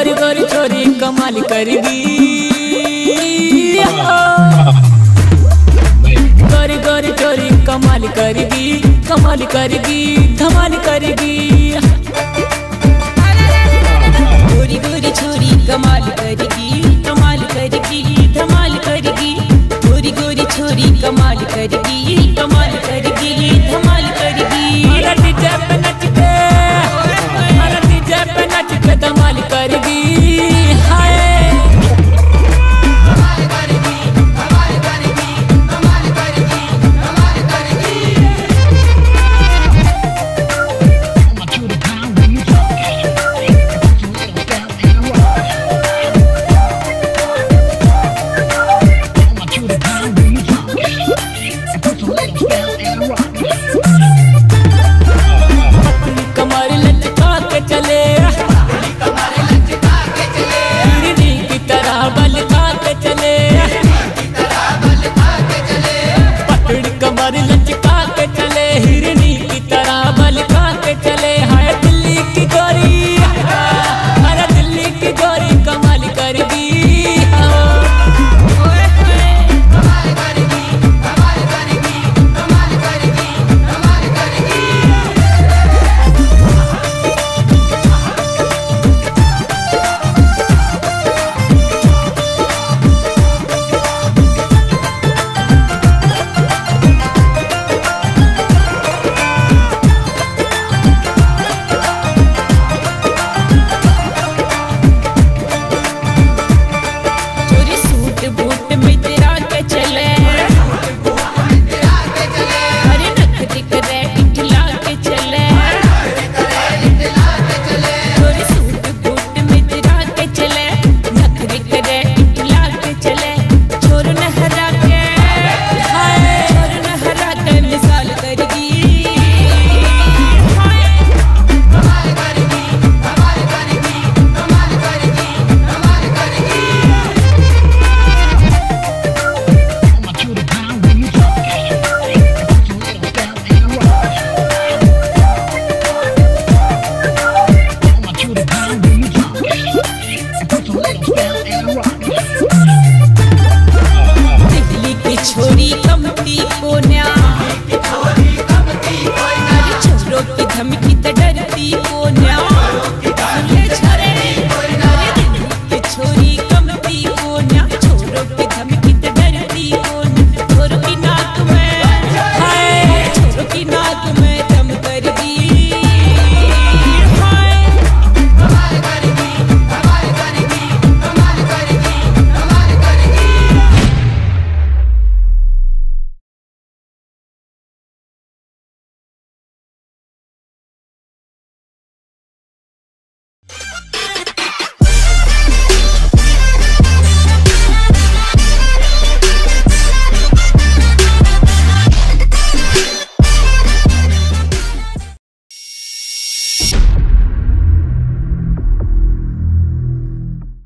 गोरी गोरी छोरी कमाल करेगी, गोरी गोरी छोरी कमाल करेगी, कमाल करेगी, धमाल करेगी। गोरी गोरी छोरी कमाल करेगी, कमाल करेगी, धमाल करेगी। गोरी गोरी छोरी कमाल करेगी, कमाल करेगी, धमाल करेगी। अरे डीजे पे नच के, अरे डीजे पे नच के धमाल करेगी। हाय छोरी कमती कोन्या, छोरों की धमकी तो डरती कोन्या।